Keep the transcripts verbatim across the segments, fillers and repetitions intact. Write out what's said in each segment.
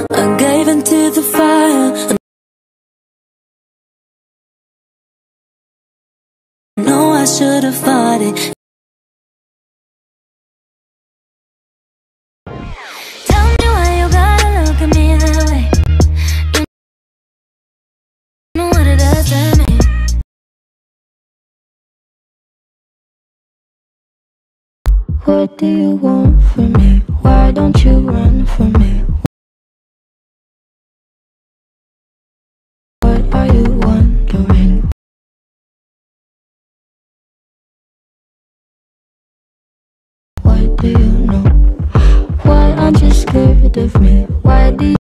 I gave into the fire. I know I should have fought it. Tell me why you gotta look at me that way. You know what it does to me. What do you want from me? Why don't you run from me? What are you wondering? What do you know? Why aren't you scared of me? Why do you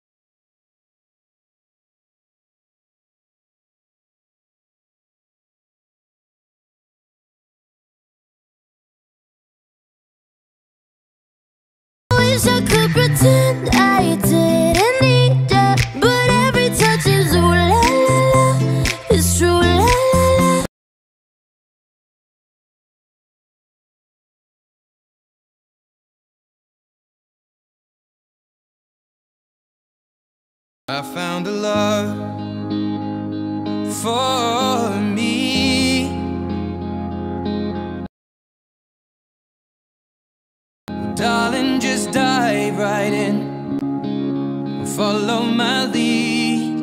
Wish I could pretend I didn't need ya, but every touch is ooh la la la. It's true la la la. I found a love for me. Darling, just dive right in and follow my lead.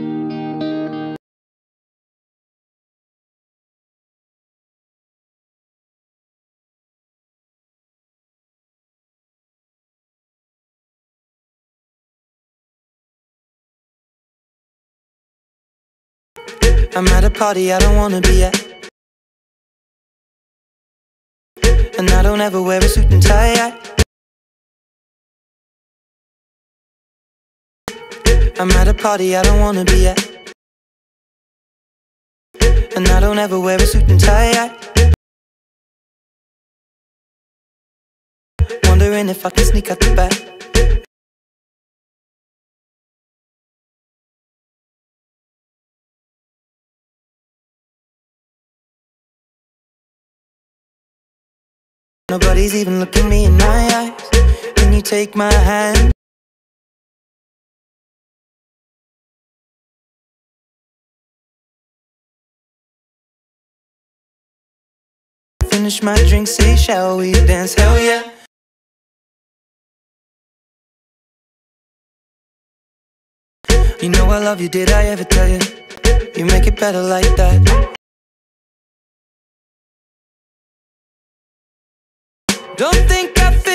I'm at a party I don't wanna be at, and I don't ever wear a suit and tie. I'm at a party I don't wanna be at, and I don't ever wear a suit and tie. Wondering if I can sneak out the back. Nobody's even looking me in my eyes. Can you take my hand? Finish my drink, say shall we dance? Hell yeah. You know I love you, did I ever tell you? You make it better like that. Don't think I feel